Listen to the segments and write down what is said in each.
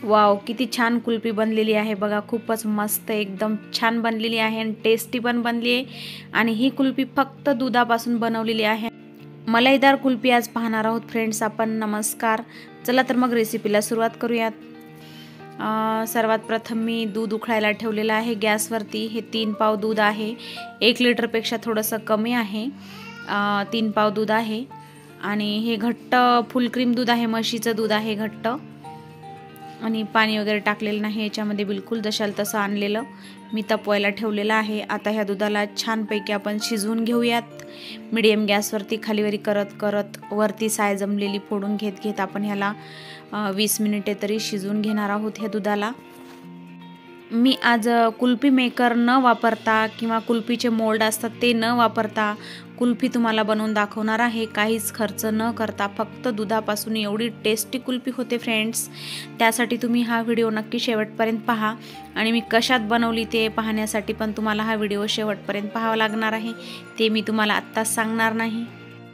Wow, किती छान कुल्फी बनलेली आहे बघा. खूपच मस्त एकदम छान बनलेली आहे आणि टेस्टी पण बनली आहे. आणि ही कुल्फी फक्त दुधापासून बनवलेली आहे. मलाईदार कुल्फी आज पाहणार आहोत फ्रेंड्स आपण. नमस्कार. चला तर मग रेसिपीला सुरुवात करूयात. सर्वात प्रथम मी दूध उकळायला ठेवलेलं आहे गॅसवरती. हे 3 पाव दूध आहे. 1 लिटरपेक्षा थोडंसं कमी आहे. 3 पाव दूध आहे आणि हे घट्ट फुल क्रीम दूध आहे. म्हशीचं दूध आहे घट्ट आणि पाणी वगैरे टाकलेलं नाही याच्यामध्ये, बिलकुल जशाल तसं आणलेलं मी तापवायला ठेवलेलं आहे. आता ह्या दुधाला छानपैकी आपण शिजवून घेऊयात. मीडियम गॅसवरती खालीवरी करत करत वरती साय जमलेली फोडून घेत आपण ह्याला 20 मिनिटे तरी शिजवून घेणार आहोत ह्या दुधाला. मी आज कुल्फी मेकर न वापरता किंवा कुल्फीचे मोल्ड असतात ते न वापरता कुल्फी तुम्हाला बनवून दाखवणार आहे. काहीच खर्च न करता फक्त दुधापासून एवढी टेस्टी कुल्फी होते फ्रेंड्स. त्यासाठी तुम्ही हा व्हिडिओ नक्की शेवटपर्यंत पहा आणि मी कशात बनवली ते पाहण्यासाठी पण तुम्हाला हा व्हिडिओ शेवटपर्यंत पाहावा लागणार आहे. ते मी तुम्हाला आत्ताच सांगणार नाही.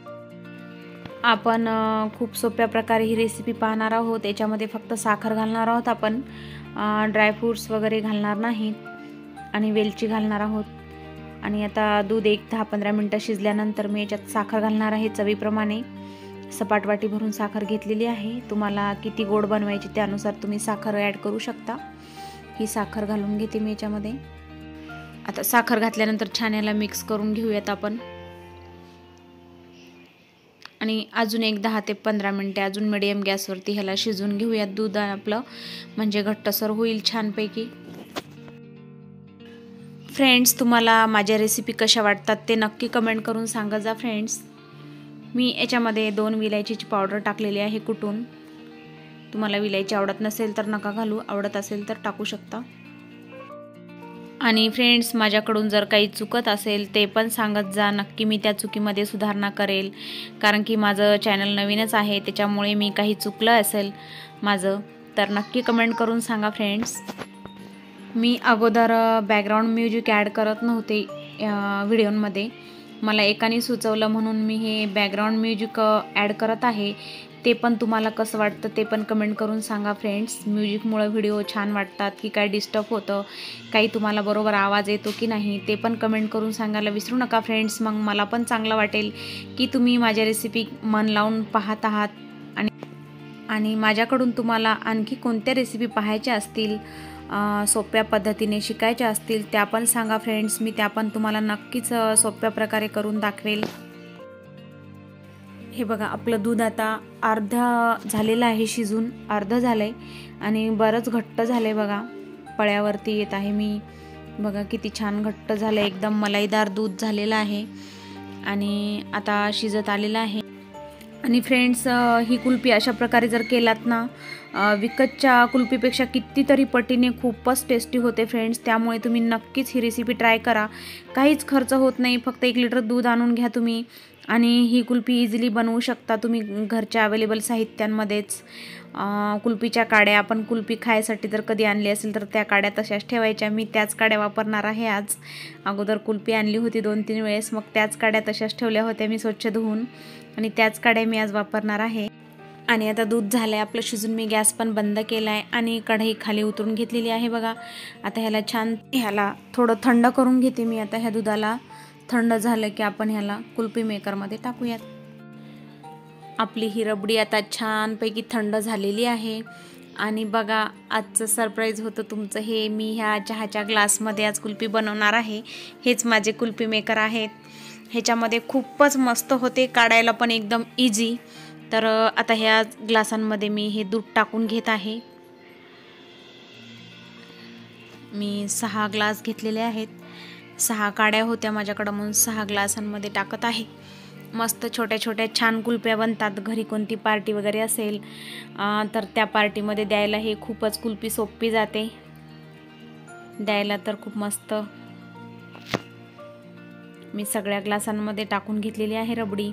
आपण खूप सोप्या प्रकारे ही रेसिपी पाहणार आहोत. याच्यामध्ये फक्त साखर घालणार आहोत आपण, ड्रायफ्रूट्स वगैरे घालणार नाहीत आणि वेलची घालणार आहोत. आणि आता दूध 10-15 मिनटं शिजल्यानंतर मी याच्यात साखर घालणार आहे चवीप्रमाणे. सपाट वाटी भरून साखर घेतलेली आहे. तुम्हाला किती गोड बनवायची त्यानुसार तुम्ही साखर ॲड करू शकता. ही साखर घालून घेते मी याच्यामध्ये. आता साखर घातल्यानंतर छान याला मिक्स करून घेऊयात आपण. आणि अजून 10 ते 15 मिनटे अजून मिडियम गॅसवरती ह्याला शिजवून घेऊयात. दूध आपलं म्हणजे घट्टसर होईल छानपैकी. फ्रेंड्स, तुम्हाला माझ्या रेसिपी कशा वाटतात ते नक्की कमेंट करून सांगा जा फ्रेंड्स. मी याच्यामध्ये 2 विलायचीची पावडर टाकलेली आहे कुटून. तुम्हाला विलायची आवडत नसेल तर नका घालू, आवडत असेल तर टाकू शकता. आणि फ्रेंड्स, माझ्याकडून जर काही चुकत असेल ते पण सांगत जा. नक्की मी त्या चुकीमध्ये सुधारणा करेल, कारण की माझं चॅनल नवीनच आहे. त्याच्यामुळे मी काही चुकलं असेल माझं तर नक्की कमेंट करून सांगा फ्रेंड्स. मी अगोदर बॅकग्राऊंड म्युझिक ॲड करत नव्हते व्हिडिओमध्ये. मला एकाने सुचवलं म्हणून मी हे बॅकग्राऊंड म्युझिक ॲड करत आहे. ते पण तुम्हाला कसं वाटतं ते पण कमेंट करून सांगा फ्रेंड्स. म्युझिकमुळे व्हिडिओ छान वाटतात की काय डिस्टर्ब होतं, काही तुम्हाला बरोबर आवाज येतो की नाही ते पण कमेंट करून सांगायला विसरू नका फ्रेंड्स. मग मला पण चांगलं वाटेल की तुम्ही माझ्या रेसिपी मन लावून पाहत आहात. आणि माझ्याकडून तुम्हाला आणखी कोणत्या रेसिपी पाहायच्या असतील, सोप्या पद्धतीने शिकायच्या असतील त्या पण सांगा फ्रेंड्स. मी त्या पण तुम्हाला नक्कीच सोप्या प्रकारे करून दाखवेल. हे बघा, आपलं दूध आता अर्धा झालेलं आहे, शिजून अर्धं झालं आहे आणि बरंच घट्ट झालं आहे बघा. पळ्यावरती येत आहे मी. बघा किती छान घट्ट झालं आहे, एकदम मलाईदार दूध झालेलं आहे आणि आता शिजत आलेलं आहे. आणि फ्रेंड्स, ही कुल्फी अशा प्रकारे जर केलात ना, विकतच्या कुल्फीपेक्षा कितीतरी पटीने खूपच टेस्टी होते फ्रेंड्स. त्यामुळे तुम्ही नक्कीच ही रेसिपी ट्राय करा. काहीच खर्च होत नाही. फक्त 1 लिटर दूध आणून घ्या तुम्ही आणि ही कुल्फी इझिली बनवू शकता तुम्ही घरच्या अवेलेबल साहित्यांमध्येच. कुल्फीच्या काड्या आपण कुल्फी खायसाठी जर कधी आणली असेल तर त्या काड्या तशाच ठेवायच्या. मी त्याच काड्या वापरणार आहे आज. अगोदर कुल्फी आणली होती 2-3 वेळेस, मग त्याच काड्या तशाच ठेवल्या होत्या मी स्वच्छ धुवून आणि त्याच काड्या मी आज वापरणार आहे. आणि आता दूध झालं आहे आपलं शिजून. मी गॅस पण बंद केला आहे आणि कढई खाली उतरून घेतलेली आहे बघा. आता ह्याला थोडं थंड करून घेते मी. आता ह्या दुधाला थंड झालं की आपण ह्याला कुल्फी मेकरमध्ये टाकूयात. आपली ही रबडी आता छानपैकी थंड झालेली आहे. आणि बघा, आजचं सरप्राईज होतं तुमचं हे. मी ह्या चहाच्या ग्लासमध्ये आज कुल्फी बनवणार आहे. हेच माझे कुल्फी मेकर आहेत. ह्याच्यामध्ये खूपच मस्त होते, काढायला पण एकदम इझी. तर आता ह्या ग्लासांमध्ये मी हे दूध टाकून घेत आहे. मी 6 ग्लास घेतलेले आहेत. 6 काड्या होत्या माझ्याकडं म्हणून 6 ग्लासांमध्ये टाकत आहे. मस्त छोट्या छोट्या छान कुल्फ्या बनतात. घरी कोणती पार्टी वगैरे असेल तर त्या पार्टीमध्ये द्यायला हे खूपच कुल्फी सोपी जाते द्यायला, तर खूप मस्त. मी सगळ्या ग्लासांमध्ये टाकून घेतलेली आहे रबडी.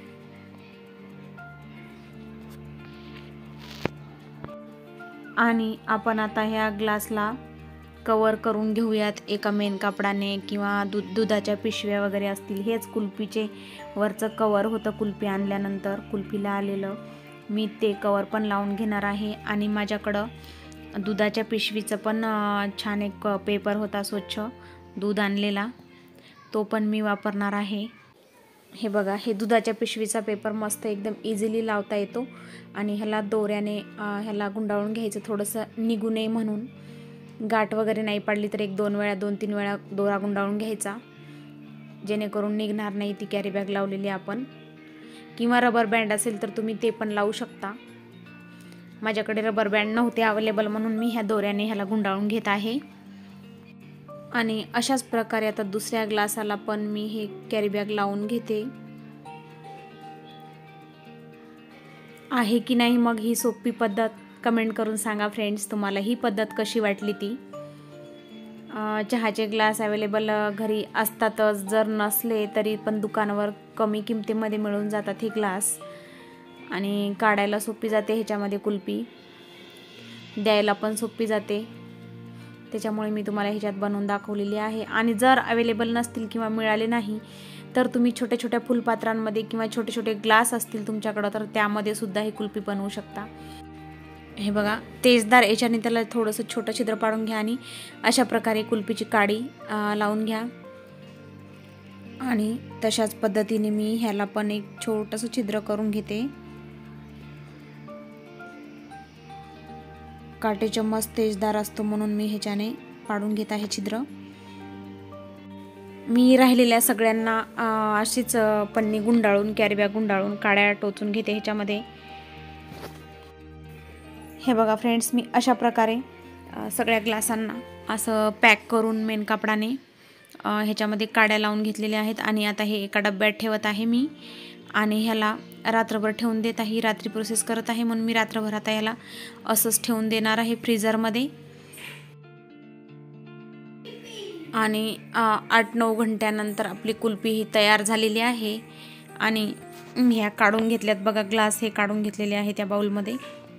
आणि आपण आता ह्या ग्लासला कवर करून घेऊयात एका मेन कापडाने किंवा दुधाच्या पिशव्या वगैरे असतील. हेच कुल्फीचे वरचं कवर होतं कुल्फी आणल्यानंतर कुल्फीला आलेलं. मी ते कवर पण लावून घेणार आहे. आणि माझ्याकडं दुधाच्या पिशवीचं पण छान एक पेपर होता स्वच्छ दूध आणलेला, तो पण मी वापरणार आहे। हे बघा, हे दुधाच्या पिशवीचा पेपर मस्त एकदम इझिली लावता येतो आणि ह्याला दोऱ्याने ह्याला गुंडाळून घ्यायचं, थोडंसं निघू नये म्हणून। गाठ वगैरे नाही पडली तर 1-2 वेळा 2-3 वेळा दोरा गुंडाळून घ्यायचा, जेणेकरून निघणार नाही ती कॅरी बॅग लावलेली आपण। किंवा रबर बँड असेल तर तुम्ही ते पण लावू शकता। माझ्याकडे रबर बँड नव्हते अवेलेबल म्हणून मी ह्या दोऱ्याने ह्याला गुंडाळून घेत आहे। आणि अशाच प्रकारे आता दुसऱ्या ग्लासाला पण मी हे कॅरी बॅग लावून घेते। आहे की नाही मग ही सोपी पद्धत कमेंट करून सांगा फ्रेंड्स, तुम्हाला ही पद्धत कशी वाटली ती। चहाचे ग्लास अवेलेबल घरी असतातच, जर नसले तरी पण दुकानावर कमी किमतीमध्ये मिळून जातात हे ग्लास। आणि काढायला सोपी जाते, ह्याच्यामध्ये कुल्फी द्यायला पण सोपी जाते, त्याच्यामुळे मी तुम्हाला ह्याच्यात बनवून दाखवलेली आहे। आणि जर अवेलेबल नसतील किंवा मिळाले नाही तर तुम्ही छोट्या छोट्या फुलपात्रांमध्ये किंवा छोटे छोटे ग्लास असतील तुमच्याकडे तर त्यामध्ये सुद्धा ही कुल्फी बनवू शकता। हे बघा, तेजदार याच्याने त्याला थोडंसं छोटं छिद्र पाडून घ्या आणि अशा प्रकारे कुल्फीची काडी लावून घ्या। आणि तशाच पद्धतीने मी ह्याला पण एक छोटंसं छिद्र करून घेते। काटे चम्मच तेजदार असतो म्हणून मी ह्याच्याने पाडून घेत आहे छिद्र। मी राहिलेल्या सगळ्यांना अशीच पन्नी गुंडाळून कॅरी बॅग गुंडाळून काड्या टोचून घेते ह्याच्यामध्ये। हे बघा फ्रेंड्स, मी अशा प्रकारे सगळ्या ग्लासांना असं पॅक करून मेन कापडाने ह्याच्यामध्ये काड्या लावून घेतलेल्या आहेत। आणि आता हे एका डब्यात ठेवत आहे मी आणि ह्याला रात्रभर ठेवून देत आहे। रात्री प्रोसेस करत आहे म्हणून मी रात्रभर आता ह्याला असंच ठेवून देणार आहे फ्रीझरमध्ये। आणि 8-9 घंट्यानंतर आपली कुल्फी ही तयार झालेली आहे। आणि ह्या काढून घेतल्यात बघा, ग्लास हे काढून घेतलेले आहे त्या बाउलमध्ये।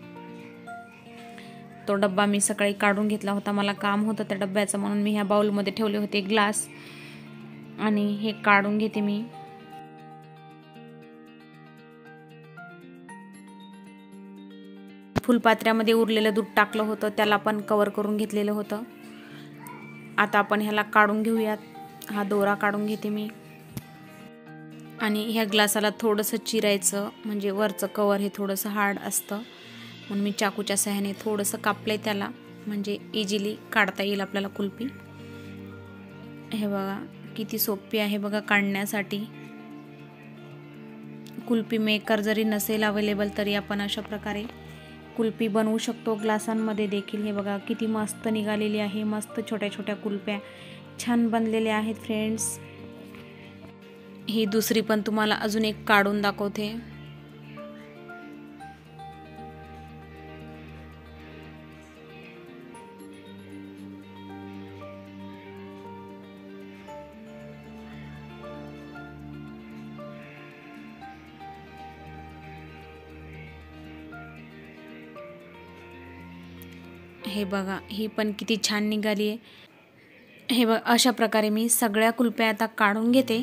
तो डब्बा मी सकाळी काढून घेतला होता, मला काम होतं त्या डब्याचं म्हणून मी ह्या बाउलमध्ये ठेवले होते ग्लास। आणि हे काढून घेते मी। फुलपात्र्यामध्ये उरलेलं दूध टाकलं होतं, त्याला पण कवर करून घेतलेलं होतं। आता आपण ह्याला काढून घेऊयात, हा दोरा काढून घेते मी। आणि ह्या ग्लासाला थोडंसं चिरायचं, म्हणजे वरचं कवर हे थोडंसं हार्ड असतं म्हणून मी चाकूच्या सहाय्याने थोडंसं कापलंय त्याला, म्हणजे इझिली काढता येईल आपल्याला कुल्फी। हे बघा किती सोपी आहे बघा काढण्यासाठी। कुल्फी मेकर जरी नसेल अवेलेबल तरी आपण अशा प्रकारे कुल्फी बनवू शकतो ग्लासांमध्ये देखील। हे बघा किती मस्त निघालेली आहे, मस्त छोट्या छोट्या कुल्फ्या छान बनलेल्या आहेत फ्रेंड्स। ही दुसरी पण तुम्हाला अजून एक काढून दाखवते। हे बघा, ही पण किती छान निघाली आहे। हे बघा, अशा प्रकारे मी सगळ्या कुल्फ्या आता काढून घेते।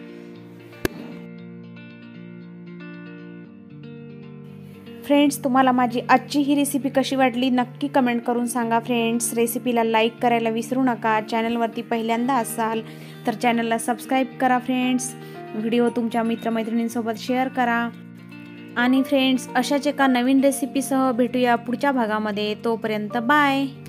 फ्रेंड्स, तुम्हाला माझी आजची ही रेसिपी कशी वाटली नक्की कमेंट करून सांगा फ्रेंड्स। रेसिपीला लाईक करायला विसरू नका। चॅनलवरती पहिल्यांदा असाल तर चॅनलला सबस्क्राईब करा फ्रेंड्स। व्हिडिओ तुमच्या मित्रमैत्रिणींसोबत शेअर करा। आणि फ्रेंड्स, अशाच एका नवीन रेसिपीसह भेटूया पुढच्या भागामध्ये। तोपर्यंत बाय।